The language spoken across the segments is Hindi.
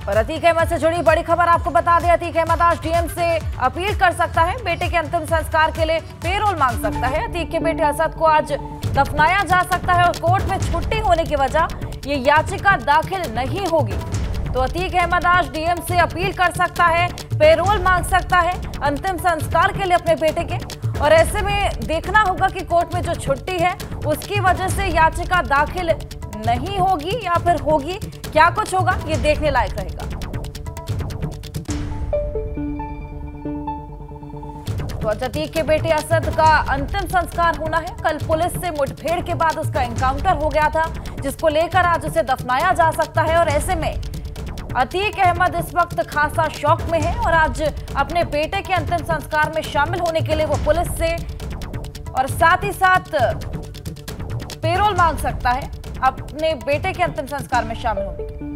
और अतीक अहमद से जुड़ी बड़ी खबर आपको बता दें, अतीक अहमद आज डीएम से अपील कर सकता है, बेटे के अंतिम संस्कार के लिए पेरोल मांग सकता है। अतीक के बेटे असद को आज दफनाया जा सकता है और कोर्ट में छुट्टी होने की वजह ये याचिका दाखिल नहीं होगी। तो अतीक अहमद आज डीएम से अपील कर सकता है, पेरोल मांग सकता है अंतिम संस्कार के लिए अपने बेटे के। और ऐसे में देखना होगा कि कोर्ट में जो छुट्टी है उसकी वजह से याचिका दाखिल नहीं होगी या फिर होगी, क्या कुछ होगा ये देखने लायक रहेगा। तो अतीक के बेटे असद का अंतिम संस्कार होना है। कल पुलिस से मुठभेड़ के बाद उसका एनकाउंटर हो गया था, जिसको लेकर आज उसे दफनाया जा सकता है। और ऐसे में अतीक अहमद इस वक्त खासा शौक में है और आज अपने बेटे के अंतिम संस्कार में शामिल होने के लिए वो पुलिस से और साथ ही साथ पेरोल मांग सकता है अपने बेटे के अंतिम संस्कार में शामिल होने के।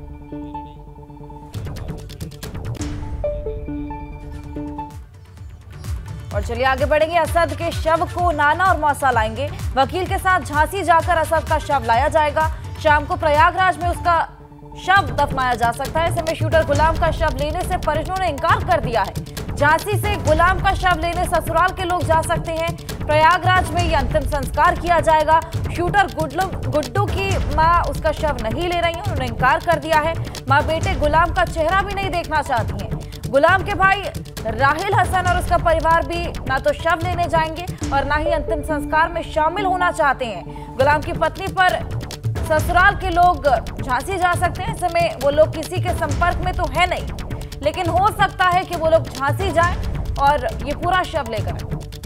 और चलिए आगे बढ़ेंगे। असद के शव को नाना और मौसा लाएंगे। वकील के साथ झांसी जाकर असद का शव लाया जाएगा। शाम को प्रयागराज में उसका शव दफनाया जा सकता है। ऐसे में शूटर गुलाम का शव लेने से परिजनों ने इनकार कर दिया है। झांसी से गुलाम का शव लेने ससुराल के लोग जा सकते हैं। प्रयागराज में यह अंतिम संस्कार किया जाएगा। शूटर गुड्डू की मां उसका शव नहीं ले रही है, उन्होंने इनकार कर दिया है। मां बेटे गुलाम का चेहरा भी नहीं देखना चाहती हैं। गुलाम के भाई राहिल हसन और उसका परिवार भी ना तो शव लेने जाएंगे और ना ही अंतिम संस्कार में शामिल होना चाहते हैं। गुलाम की पत्नी पर ससुराल के लोग झांसी जा सकते हैं। ऐसे में वो लोग किसी के संपर्क में तो है नहीं, लेकिन हो सकता है कि वो लोग झांसी जाएं और ये पूरा शव लेकर।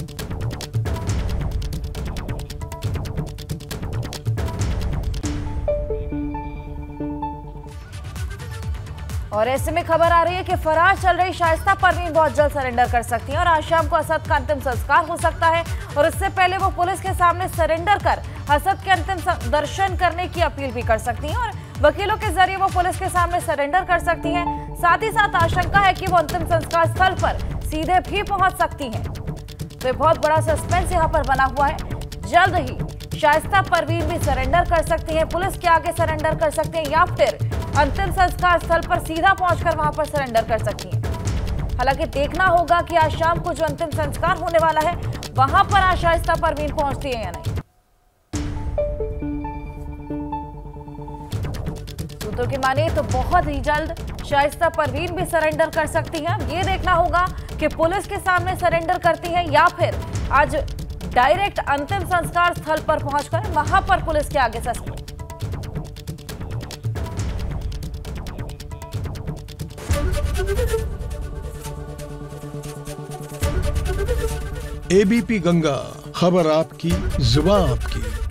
और ऐसे में खबर आ रही है कि फरार चल रही शाइस्ता परवीन बहुत जल्द सरेंडर कर सकती हैं और आज शाम को असद का अंतिम संस्कार हो सकता है। और इससे पहले वो पुलिस के सामने सरेंडर कर असद के अंतिम दर्शन करने की अपील भी कर सकती हैं और वकीलों के जरिए वो पुलिस के सामने सरेंडर कर सकती हैं। साथ ही साथ आशंका है कि वो अंतिम संस्कार स्थल पर सीधे भी पहुंच सकती हैं। तो ये बहुत बड़ा सस्पेंस यहाँ पर बना हुआ है। जल्द ही शाइस्ता परवीन भी सरेंडर कर सकती हैं, पुलिस के आगे सरेंडर कर सकते हैं या फिर अंतिम संस्कार स्थल पर सीधा पहुंचकर वहां पर सरेंडर कर सकती हैं। हालांकि देखना होगा कि आज शाम को जो अंतिम संस्कार होने वाला है वहां पर आज शाइस्ता परवीन पहुंचती है या नहीं। सूत्रों की माने तो बहुत ही जल्द शाइस्ता परवीन भी सरेंडर कर सकती हैं। ये देखना होगा कि पुलिस के सामने सरेंडर करती हैं या फिर आज डायरेक्ट अंतिम संस्कार स्थल पर पहुंचकर वहां पर पुलिस के आगे सरेंडर। एबीपी गंगा, खबर आपकी, जुबान आपकी।